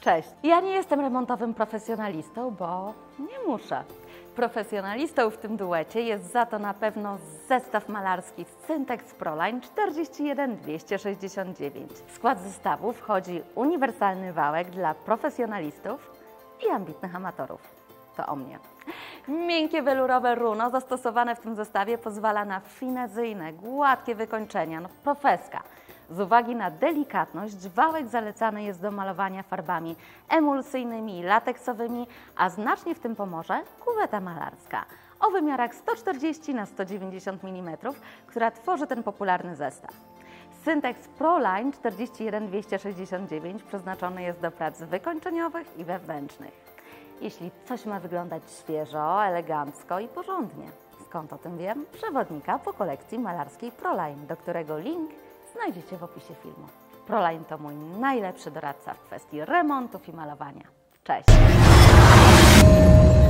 Cześć, ja nie jestem remontowym profesjonalistą, bo nie muszę. Profesjonalistą w tym duecie jest za to na pewno zestaw malarski Syntex Proline 41269. W skład zestawu wchodzi uniwersalny wałek dla profesjonalistów i ambitnych amatorów. To o mnie. Miękkie welurowe runo zastosowane w tym zestawie pozwala na finezyjne, gładkie wykończenia, profeska. Z uwagi na delikatność wałek zalecany jest do malowania farbami emulsyjnymi i lateksowymi, a znacznie w tym pomoże kuweta malarska o wymiarach 140 na 190 mm, która tworzy ten popularny zestaw. Syntex Proline 41269 przeznaczony jest do prac wykończeniowych i wewnętrznych. Jeśli coś ma wyglądać świeżo, elegancko i porządnie. Skąd o tym wiem? Przewodnika po kolekcji malarskiej Proline, do którego link znajdziecie w opisie filmu. Proline to mój najlepszy doradca w kwestii remontów i malowania. Cześć!